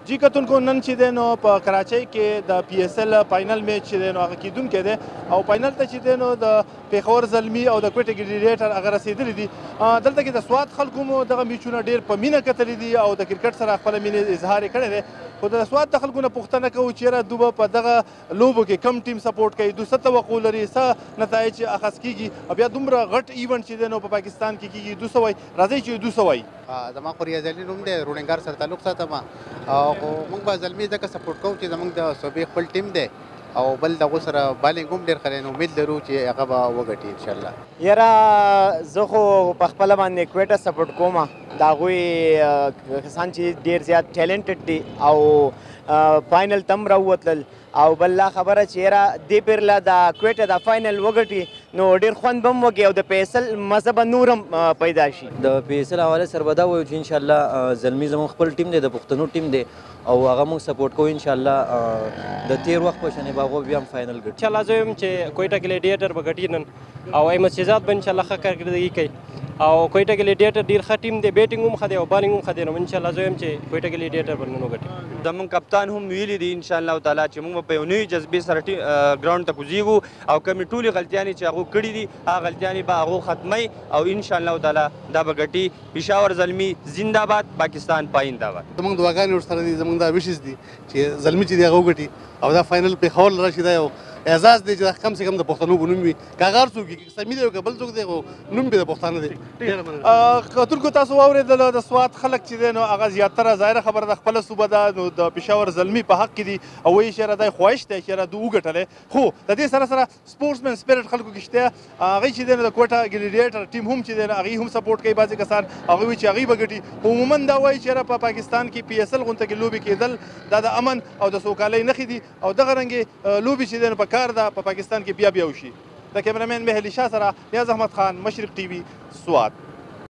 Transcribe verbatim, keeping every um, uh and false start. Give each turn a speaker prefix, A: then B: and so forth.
A: جی کتونکو نن چې دی نو په کراچۍ کې د پی ایس ایل فاینل میچ چې دی نو هغه کیدونکی دی او فاینل ته چې دی نو د پېښور زلمي او د کوټې ګلیډیټر هغه رسېدلي دي. دلته کې د سوات خلکو مو دغه میچونه ډېر په مینه کتلي دي او د کرکټ سره خپله مینې اظهار یې کړی دی. خو د سوات د خلکو نه پوښتنه کوو چې یاره دوی به په دغه لوبو کې کم ټیم سپورټ کوي، دوی څه توقع لري، څه نتایج اخذ کېږي او بیا دومره غټ ایونټ چې دی نو په پاکستان کې کېږي. دوی څه وایي؟ راځئ چې دوی څه وایي.
B: زما خو ریاض علي نوم دی، روډنګار سره تعلق ساتم او خو موږ به زلمي ځکه سپورټ کوو چې زموږ د صوبې خپل ټیم دی او بل دغو سره بالنګ هم ډېر ښه دی، نو امید لرو چې هغه به وګټي انشاءالله.
C: یاره زه خو په خپله باندې کویټه سپورټ کوم، د هغوی کسان چې ډېر زیات ټیلنټډ دي او فاینل ته هم راووتلل او بل لا خبره چې یاره دې پیرله د کویټه دا فاینل وګټي نو ډېر خوند به هم وکړي او د پی ایس ایل مزه به نور هم پیدا شي.
D: د پی ایس ایل حواله سره به دا وایو چې انشاءالله زلمي زموږ خپل ټیم دی، د پښتنو ټیم دی او هغه موږ سپورټ کوو انشاءالله. د تیر وخت په شانې به هغوی بیا هم فاینل ګټي.
E: انشاءالله زه وایم چې کویټه ګلیډیټر به ګټي نن او احمد شهزاد به انشاءالله ښه کارکردګي کوي او کویټه ګلیډیټر ډېر ښه ټیم دی، بیټینګ هم ښه دی او بالنګ هم ښه دی. نو انشاءالله زه وایم چې کویټه ګلیډیټر به نن وګټي.
F: زموږ کپتان هم ویلي دي انشاءالله تعالی چې موږ به په یو نوي جذبې سره ګراونډ ته کوزیږو او کومې ټولې غلطیانې چې هغو کړي دي هغه غلطیانې به هغو ختموي او انشاءالله تعالی دا به ګټي. پېښور زلمي زنده باد، پاکستان پاینده باد.
G: زموږ دعاګانې ورسره دي، زموږ دا ویشز دي چې زلمي چې دی هغه وګټي او دا فاینل پېښور له راشي. دا یو اعزاز دی چې کم سے کم د پښتنو به نوم وي، که هغه هر څوک وي، که سمي دی او که بل څوک دی خو نوم به د پښتانه دی.
A: کتونکو تاسو واورېدل د سوات خلک چې دی نو هغه زیاتره ظاهره خبره ده خپله صوبه ده، نو د پېښور زلمي په حق کې دي او وایي چې یاره دا خواهش دی چې یاره دوی وګټلی. خو د دې سره سره سپورټسمن سپیرټ خلکو کې شته، هغوی چې دی نو د کوټه ګلیډیټر ټیم هم چې دی نو هغوی هم سپورټ کوي. بعضې کسان هغوی وایي چې هغوی به ګټي. خو عموما دا وایي چې یاره په پاکستان کې پی ایس ایل غونته کې لوبې کېدل دا د امن او د سوکالۍ نښې دي او دغه رنګې لوبې چې دی نو په کار ده په پاکستان کې بیا بیا وشي. د کیمرامین مهدي شاه سره نیاز احمد خان، مشرق ټي وي، سوات.